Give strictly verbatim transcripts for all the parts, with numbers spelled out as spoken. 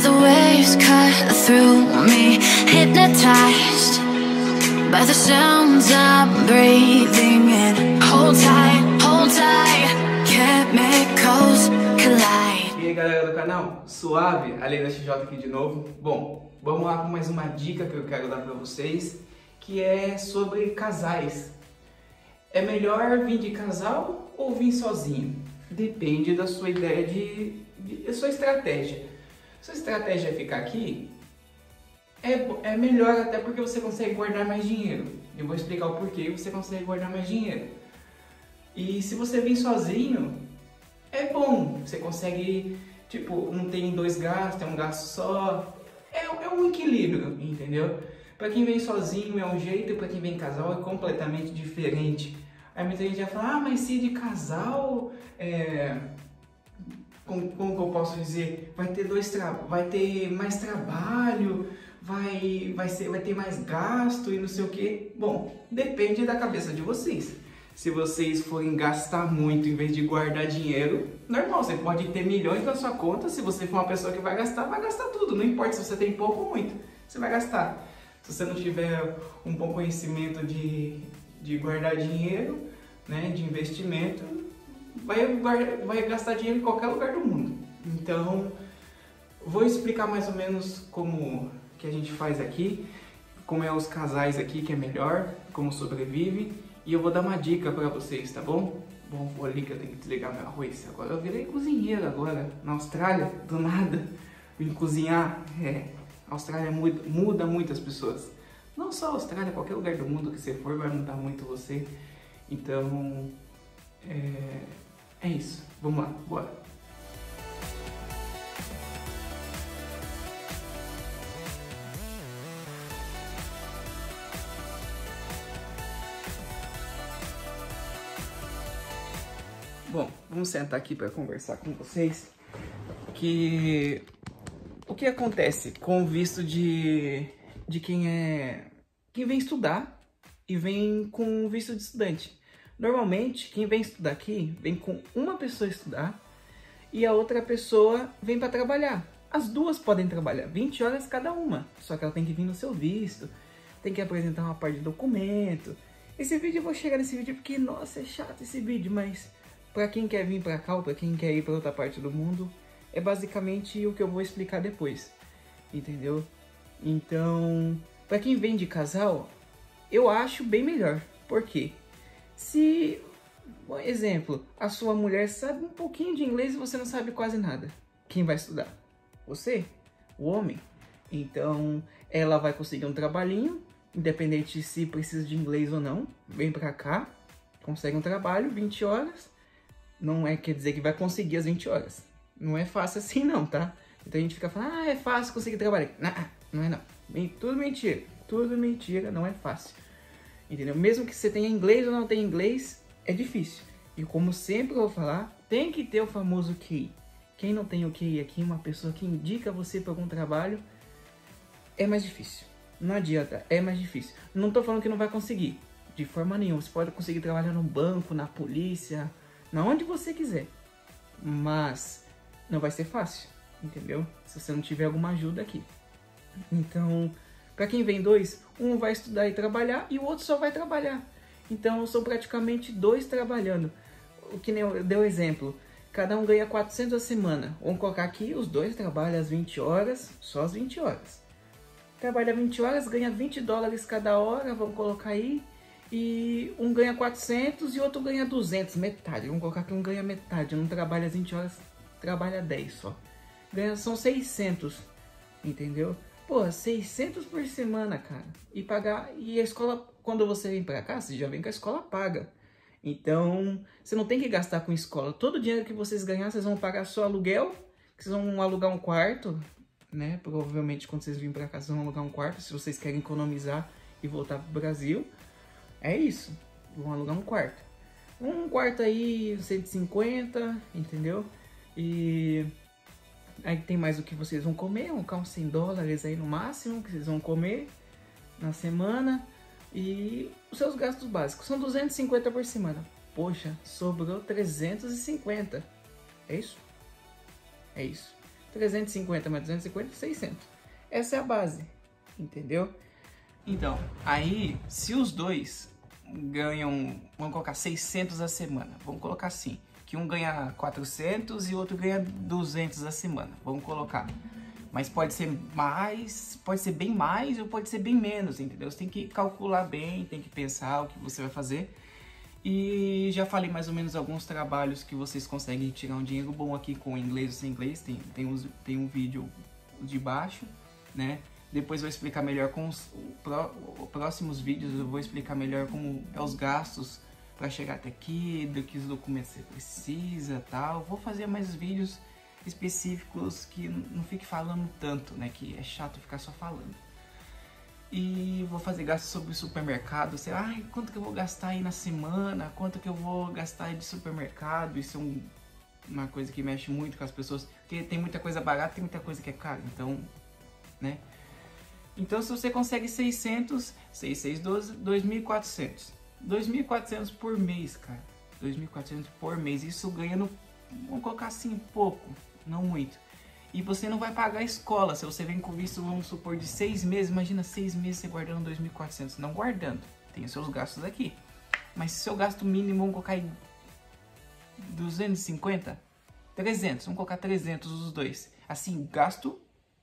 the waves cut through me, hypnotized by the sounds I'm breathing in. Hold tight, hold tight, chemicals collide. E aí galera do canal, suave, Além da X J aqui de novo. Bom, vamos lá com mais uma dica que eu quero dar pra vocês, que é sobre casais. É melhor vir de casal ou vir sozinho? Depende da sua ideia de, de da sua estratégia. Sua estratégia é ficar aqui, é, é melhor até porque você consegue guardar mais dinheiro. Eu vou explicar o porquê você consegue guardar mais dinheiro. E se você vir sozinho, é bom. Você consegue, tipo, não tem dois gastos, é um gasto só. É, é um equilíbrio, entendeu? Para quem vem sozinho é um jeito, e para quem vem em casal é completamente diferente. Aí muita gente vai falar, ah, mas se de casal, é... como, como que eu posso dizer, vai ter dois tra... vai ter mais trabalho, vai, vai, ser, vai ter mais gasto e não sei o que. Bom, depende da cabeça de vocês. Se vocês forem gastar muito em vez de guardar dinheiro, normal, você pode ter milhões na sua conta. Se você for uma pessoa que vai gastar, vai gastar tudo. Não importa se você tem pouco ou muito, você vai gastar. Se você não tiver um bom conhecimento de, de guardar dinheiro, né, de investimento, vai, vai gastar dinheiro em qualquer lugar do mundo. Então, vou explicar mais ou menos como que a gente faz aqui, como é os casais aqui que é melhor, como sobrevive. E eu vou dar uma dica pra vocês, tá bom? Bom, vou ali que eu tenho que desligar meu arroz. Agora eu virei cozinheiro agora, na Austrália, do nada. Vim cozinhar, é... A Austrália muda, muda muitas pessoas. Não só a Austrália, qualquer lugar do mundo que você for vai mudar muito você. Então, é, é isso. Vamos lá, bora. Bom, vamos sentar aqui para conversar com vocês. Que... O que acontece com o visto de, de quem é quem vem estudar e vem com visto de estudante? Normalmente, quem vem estudar aqui vem com uma pessoa estudar e a outra pessoa vem para trabalhar. As duas podem trabalhar vinte horas cada uma, só que ela tem que vir no seu visto, tem que apresentar uma parte de documento. Esse vídeo eu vou chegar nesse vídeo porque, nossa, é chato esse vídeo, mas para quem quer vir para cá ou para quem quer ir para outra parte do mundo, é basicamente o que eu vou explicar depois, entendeu? Então, para quem vem de casal, eu acho bem melhor. Por quê? Se, por exemplo, a sua mulher sabe um pouquinho de inglês e você não sabe quase nada, quem vai estudar? Você, o homem. Então, ela vai conseguir um trabalhinho, independente se precisa de inglês ou não, vem para cá, consegue um trabalho, vinte horas, não é quer dizer que vai conseguir as vinte horas. Não é fácil assim não, tá? Então a gente fica falando, ah, é fácil conseguir trabalhar. Não, não é não. Tudo mentira. Tudo mentira, não é fácil. Entendeu? Mesmo que você tenha inglês ou não tenha inglês, é difícil. E como sempre eu vou falar, tem que ter o famoso Q I. Quem não tem o Q I aqui, uma pessoa que indica você para algum trabalho, é mais difícil. Não adianta, é mais difícil. Não tô falando que não vai conseguir. De forma nenhuma. Você pode conseguir trabalhar no banco, na polícia, na onde você quiser. Mas não vai ser fácil, entendeu? Se você não tiver alguma ajuda aqui. Então, para quem vem dois, um vai estudar e trabalhar e o outro só vai trabalhar. Então, são praticamente dois trabalhando. O que nem eu dei o exemplo, cada um ganha quatrocentos a semana. Vamos colocar aqui, os dois trabalham as vinte horas, só as vinte horas. Trabalha vinte horas, ganha vinte dólares cada hora, vamos colocar aí. E um ganha quatrocentos e outro ganha duzentos, metade. Vamos colocar que um ganha metade, não trabalha as vinte horas, trabalha dez só. Ganha, são seiscentos, entendeu? Pô, seiscentos por semana, cara. E pagar, e a escola, quando você vem pra cá, você já vem com a escola paga. Então, você não tem que gastar com escola. Todo o dinheiro que vocês ganhar, vocês vão pagar só aluguel, que vocês vão alugar um quarto, né? Provavelmente quando vocês virem pra cá, vocês vão alugar um quarto, se vocês querem economizar e voltar pro Brasil. É isso, vão alugar um quarto. Um quarto aí, cento e cinquenta, entendeu? E aí tem mais o que vocês vão comer, vão ficar uns cem dólares aí no máximo que vocês vão comer na semana. E os seus gastos básicos são duzentos e cinquenta por semana. Poxa, sobrou trezentos e cinquenta. É isso? É isso. trezentos e cinquenta mais duzentos e cinquenta, seiscentos. Essa é a base, entendeu? Então, aí, se os dois ganham, vamos colocar seiscentos a semana, vamos colocar assim, que um ganha quatrocentos e o outro ganha duzentos a semana, vamos colocar. Mas pode ser mais, pode ser bem mais ou pode ser bem menos, entendeu? Você tem que calcular bem, tem que pensar o que você vai fazer. E já falei mais ou menos alguns trabalhos que vocês conseguem tirar um dinheiro bom aqui com inglês ou sem inglês. Tem, tem, uns, tem um vídeo de baixo, né? Depois eu vou explicar melhor com os pró, próximos vídeos, eu vou explicar melhor como é os gastos para chegar até aqui, do que os documentos você precisa, tal. Vou fazer mais vídeos específicos que não fique falando tanto, né? Que é chato ficar só falando. E vou fazer gastos sobre o supermercado, sei lá, ai, quanto que eu vou gastar aí na semana, quanto que eu vou gastar aí de supermercado. Isso é um, uma coisa que mexe muito com as pessoas, porque tem muita coisa barata, tem muita coisa que é cara, então, né? Então se você consegue seiscentos, seis, seis, doze, dois mil e quatrocentos. dois mil e quatrocentos por mês, cara. dois mil e quatrocentos por mês, isso ganha no, vamos colocar assim, pouco, não muito. E você não vai pagar a escola, se você vem com visto, vamos supor, de seis meses, imagina seis meses você guardando dois mil e quatrocentos, não guardando, tem os seus gastos aqui. Mas se seu gasto mínimo, vamos colocar aí duzentos e cinquenta, trezentos, vamos colocar trezentos os dois. Assim, gasto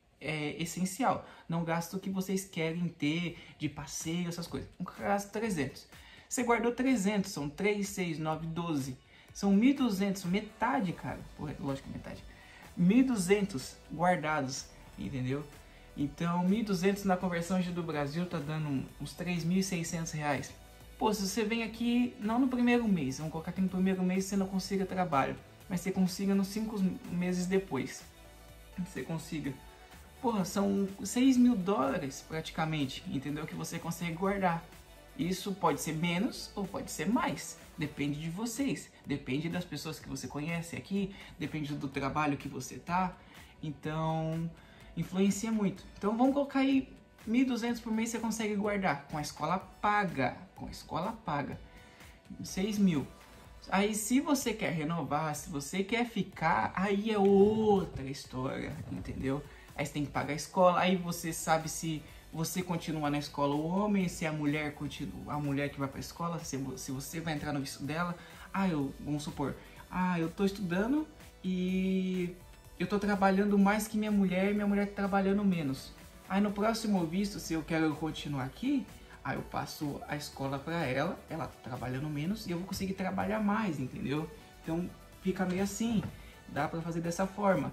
é essencial, não gasto que vocês querem ter de passeio, essas coisas. Vamos colocar gasto trezentos. Você guardou trezentos, são três, seis, nove, doze, são mil e duzentos, metade, cara, porra, lógico que metade. mil e duzentos guardados, entendeu? Então, mil e duzentos na conversão do Brasil tá dando uns três mil e seiscentos reais. Pô, se você vem aqui, não no primeiro mês, vamos colocar aqui no primeiro mês você não consiga trabalho, mas você consiga nos cinco meses depois. Você consiga. Porra, são seis mil dólares praticamente, entendeu? Que você consegue guardar. Isso pode ser menos ou pode ser mais. Depende de vocês, depende das pessoas que você conhece aqui, depende do trabalho que você tá, então influencia muito. Então vamos colocar aí mil e duzentos por mês você consegue guardar, com a escola paga, com a escola paga, seis mil. Aí se você quer renovar, se você quer ficar, aí é outra história, entendeu? Aí você tem que pagar a escola, aí você sabe se você continua na escola, o homem, se a mulher continua, a mulher que vai para a escola, se, se você vai entrar no visto dela. Ah, eu, vamos supor, ah, eu tô estudando e eu tô trabalhando mais que minha mulher, e minha mulher tá trabalhando menos. Aí no próximo visto, se eu quero continuar aqui, aí eu passo a escola para ela, ela tá trabalhando menos e eu vou conseguir trabalhar mais, entendeu? Então fica meio assim, dá para fazer dessa forma.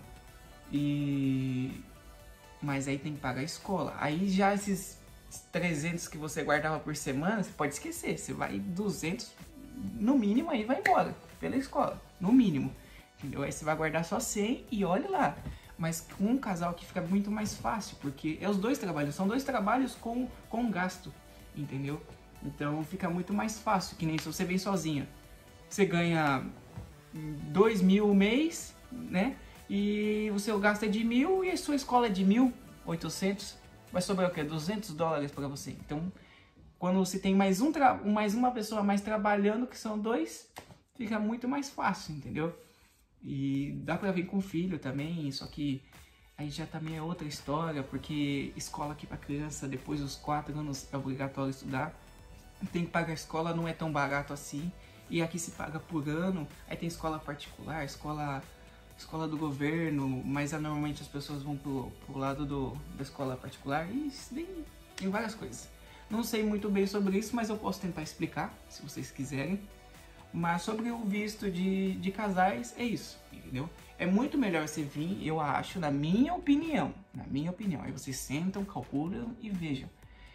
E mas aí tem que pagar a escola. Aí já esses trezentos que você guardava por semana, você pode esquecer. Você vai duzentos, no mínimo, aí vai embora pela escola, no mínimo. Entendeu? Aí você vai guardar só cem e olha lá. Mas com um casal aqui fica muito mais fácil, porque é os dois trabalhos, são dois trabalhos com, com gasto, entendeu? Então fica muito mais fácil, que nem se você vem sozinha. Você ganha dois mil o mês, né? E o seu gasto é de mil e a sua escola é de mil e oitocentos, vai sobrar o quê? duzentos dólares para você. Então, quando você tem mais, um mais uma pessoa mais trabalhando, que são dois, fica muito mais fácil, entendeu? E dá para vir com filho também, só que aí já também é outra história, porque escola aqui para criança, depois dos quatro anos é obrigatório estudar. Tem que pagar a escola, não é tão barato assim, e aqui se paga por ano. Aí tem escola particular, escola... escola do governo, mas normalmente as pessoas vão pro, pro lado do, da escola particular e tem, tem várias coisas. Não sei muito bem sobre isso, mas eu posso tentar explicar, se vocês quiserem. Mas sobre o visto de, de casais, é isso, entendeu? É muito melhor você vir, eu acho, na minha opinião, na minha opinião. Aí vocês sentam, calculam e vejam.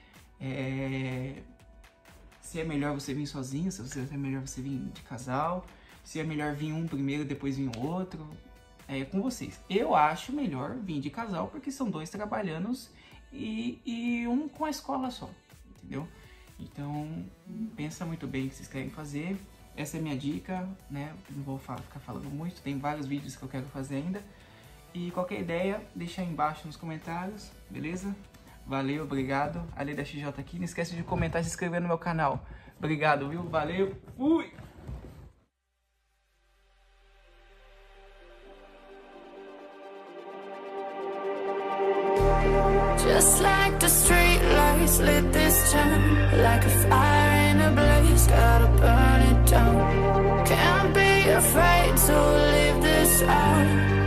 É... Se é melhor você vir sozinho, se é melhor você vir de casal, se é melhor vir um primeiro, depois vir o outro. É com vocês. Eu acho melhor vir de casal, porque são dois trabalhando e, e um com a escola só, entendeu? Então, pensa muito bem o que vocês querem fazer. Essa é a minha dica, né? Não vou falar, ficar falando muito, tem vários vídeos que eu quero fazer ainda. E qualquer ideia, deixa aí embaixo nos comentários, beleza? Valeu, obrigado. A Lei da X J aqui. Não esquece de comentar e se inscrever no meu canal. Obrigado, viu? Valeu, fui! Just like the street lights lit this town, like a fire in a blaze, gotta burn it down. Can't be afraid to leave this out.